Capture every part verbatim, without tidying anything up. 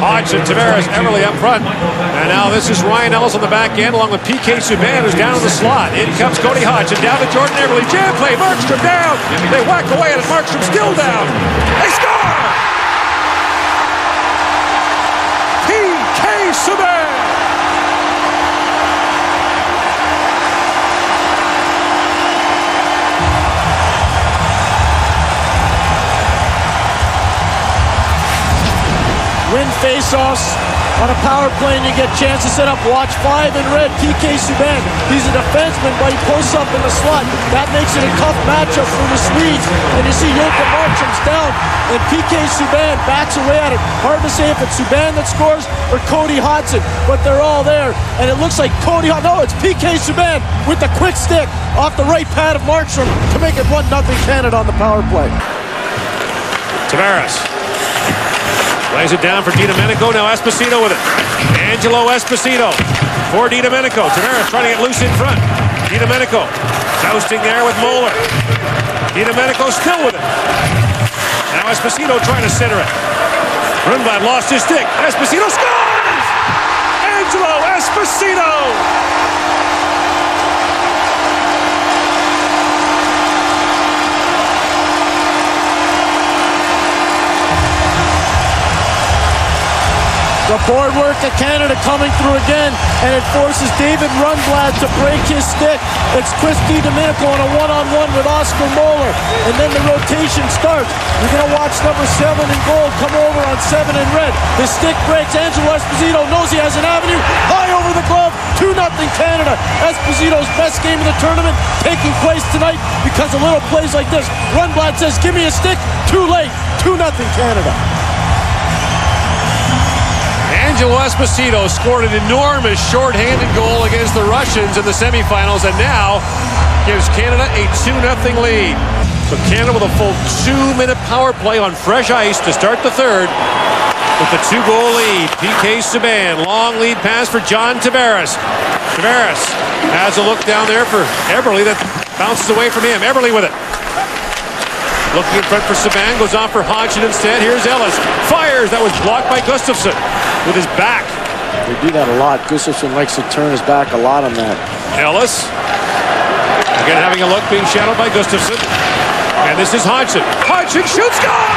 Hodgson, Tavares, Eberle up front. And now this is Ryan Ellis on the back end along with P K Subban, who's down in the slot. In comes Cody Hodgson, down to Jordan Eberle. Jam play, Markstrom down. They whack away and Markstrom still down. They score! P K Subban! Win face-offs on a power play and you get a chance to set up. Watch five in red, P K Subban. He's a defenseman, but he posts up in the slot. That makes it a tough matchup for the Swedes. And you see Jacob Markstrom's down, and P K Subban backs away at it. Hard to say if it's Subban that scores or Cody Hodgson, but they're all there. And it looks like Cody Hodgson. No, it's P K Subban with the quick stick off the right pad of Markstrom to make it one nothing Canada on the power play. Tavares lays it down for DiDomenico. Now Esposito with it. Angelo Esposito for DiDomenico. Tavares trying to get loose in front. DiDomenico jousting there with Moeller. DiDomenico still with it. Now Esposito trying to center it. Rundblad lost his stick. Esposito scores! Angelo Esposito! The board work of Canada coming through again, and it forces David Rundblad to break his stick. It's Chris DiDomenico on a one-on-one with Oscar Moeller, and then the rotation starts. You're going to watch number seven in gold come over on seven in red. The stick breaks. Angelo Esposito knows he has an avenue. High over the glove, two nothing Canada. Esposito's best game of the tournament taking place tonight because of little plays like this. Rundblad says, give me a stick. Too late. two nothing Canada. Angelo Esposito scored an enormous short-handed goal against the Russians in the semifinals and now gives Canada a two nothing lead. So Canada with a full two-minute power play on fresh ice to start the third with the two-goal lead. P K Subban, long lead pass for John Tavares. Tavares has a look down there for Eberle that bounces away from him. Eberle with it. Looking in front for Subban, goes off for Hodgson instead. Here's Ellis. Fires. That was blocked by Gustafsson with his back. They do that a lot. Gustafsson likes to turn his back a lot on that. Ellis. Again having a look, being shadowed by Gustafsson. And this is Hodgson. Hodgson shoots, goal!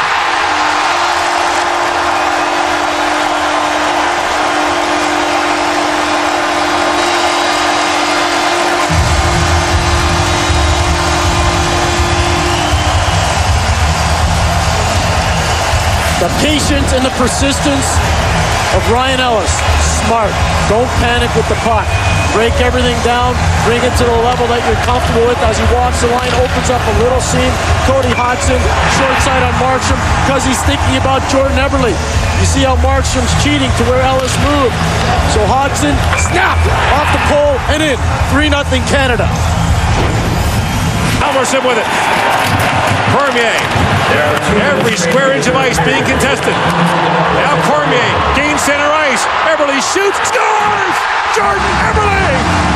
The patience and the persistence of Ryan Ellis. Smart. Don't panic with the puck. Break everything down. Bring it to the level that you're comfortable with as he walks the line. Opens up a little seam. Cody Hodgson, short side on Markstrom because he's thinking about Jordan Eberle. You see how Markstrom's cheating to where Ellis moved. So Hodgson, snap! Off the pole and in. three nothing Canada. Almerson with it. Cormier. Every square inch of ice being contested. Now Cormier gains center ice. Eberle shoots, scores! Jordan Eberle!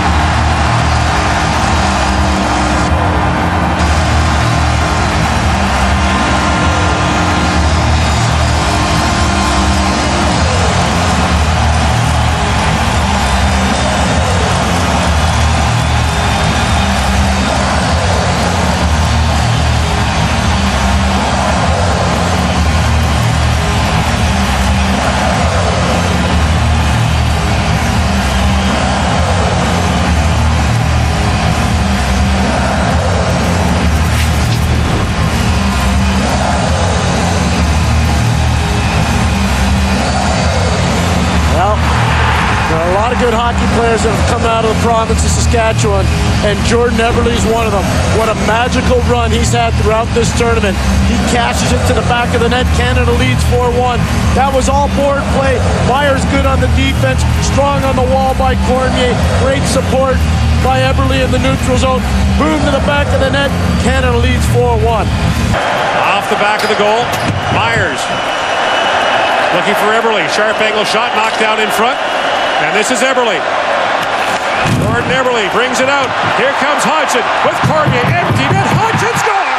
Good hockey players that have come out of the province of Saskatchewan, and Jordan Eberle is one of them. What a magical run he's had throughout this tournament. He cashes it to the back of the net. Canada leads four one. That was all board play. Myers good on the defense, strong on the wall by Cormier. Great support by Eberle in the neutral zone. Boom to the back of the net. Canada leads four one. Off the back of the goal, Myers looking for Eberle. Sharp angle shot knocked down in front. And this is Eberle. Jordan Eberle brings it out. Here comes Hodgson with Cormier. Empty net. Hodgson scores!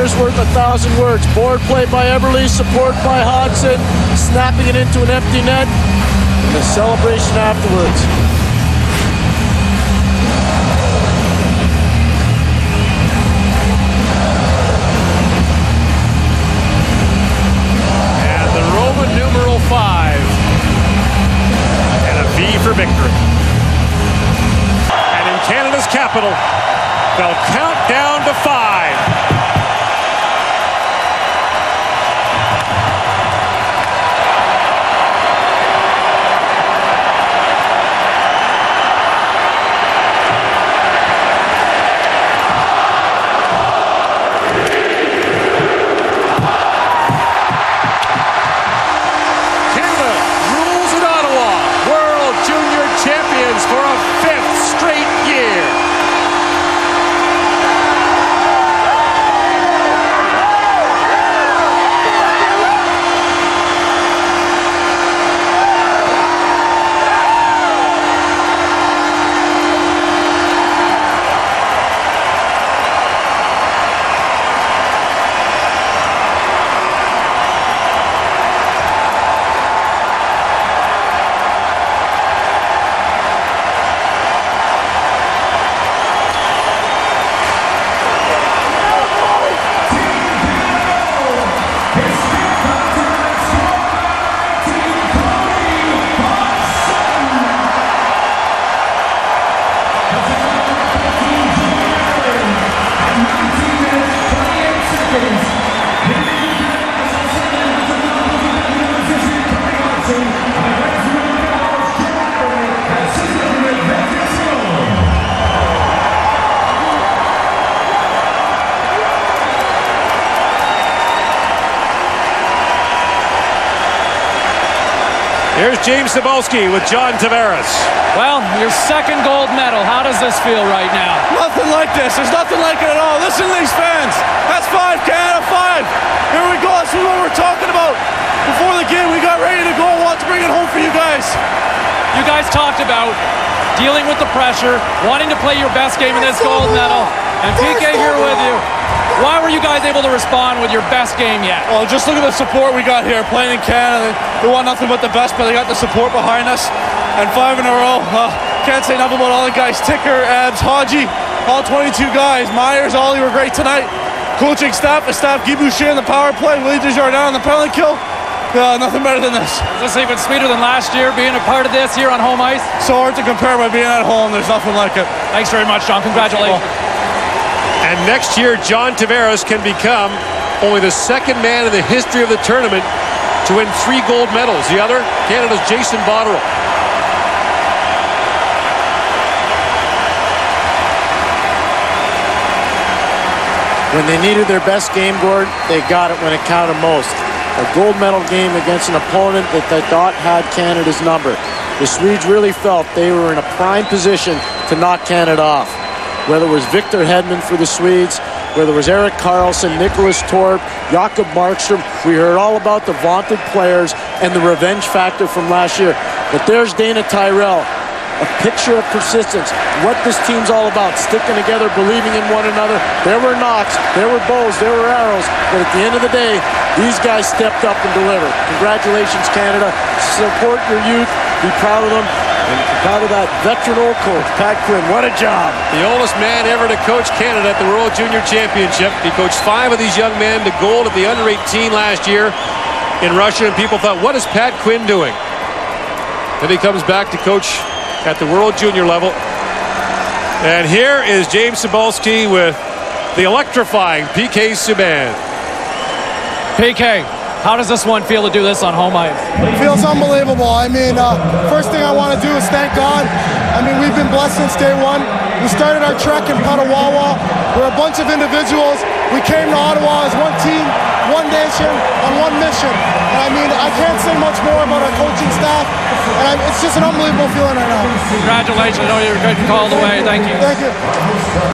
player's worth a thousand words. Board play by Eberle, support by Hodgson, snapping it into an empty net, and the celebration afterwards. And the Roman numeral five. And a V for victory. And in Canada's capital, they'll count down to five. Canada rules in Ottawa, World Junior Champions for a fifth straight year. Here's James Cybulski with John Tavares. Well, your second gold medal. How does this feel right now? Nothing like this. There's nothing like it at all. Listen to these fans. That's five, Canada, five. Here we go. That's what we were talking about. Before the game, we got ready to go. I want to bring it home for you guys. You guys talked about dealing with the pressure, wanting to play your best game in this gold medal, and P K here with you. Why were you guys able to respond with your best game yet? Well, just look at the support we got here playing in Canada. They want nothing but the best, but they got the support behind us. And five in a row. Uh, can't say enough about all the guys. Ticker, Abs, Haji, all twenty-two guys. Myers, Ollie were great tonight. Coaching staff, the staff, Guy Boucher in the power play, Willie Desjardins on the penalty kill. Uh, nothing better than this. Is this even sweeter than last year, being a part of this here on home ice? So hard to compare by being at home. There's nothing like it. Thanks very much, John. Congratulations. And next year, John Tavares can become only the second man in the history of the tournament to win three gold medals. The other, Canada's Jason Botterill. When they needed their best game, Gord, they got it when it counted most. A gold medal game against an opponent that they thought had Canada's number. The Swedes really felt they were in a prime position to knock Canada off. Whether it was Victor Hedman for the Swedes, whether it was Erik Karlsson, Nicholas Torp, Jakob Markstrom, we heard all about the vaunted players and the revenge factor from last year. But there's Dana Tyrell, a picture of persistence, what this team's all about, sticking together, believing in one another. There were knocks, there were bows, there were arrows, but at the end of the day, these guys stepped up and delivered. Congratulations, Canada. Support your youth, be proud of them. And proud of that veteran old coach, Pat Quinn. What a job. The oldest man ever to coach Canada at the World Junior Championship. He coached five of these young men to gold at the under eighteen last year in Russia, and people thought, what is Pat Quinn doing? Then he comes back to coach at the World Junior level. And here is James Cybulski with the electrifying P K Subban. P K, how does this one feel to do this on home ice? It feels unbelievable. I mean, uh, first thing I want to do is thank God. I mean, we've been blessed since day one. We started our trek in Petawawa. We're a bunch of individuals. We came to Ottawa as one team, one nation, on one mission. And I mean, I can't say much more about our coaching staff. And I'm, it's just an unbelievable feeling right now. Congratulations. I know you were good and called away. Thank you. Thank you.